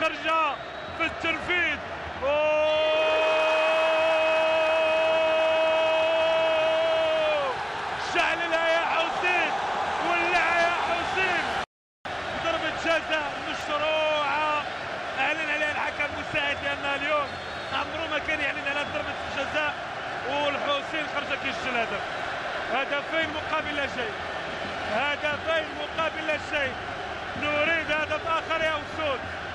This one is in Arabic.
خرجة في التنفيذ. شعللها يا حسين، ولعها يا حسين. ضربة جزاء مشروعة اعلن عليها الحكم المساعد، لان اليوم عمره ما كان يعلن على ضربة الجزاء، والحسين خرج كيسجل هدف. هدفين مقابل لا شيء، هدفين مقابل لا شيء. نريد هدف اخر يا اسود.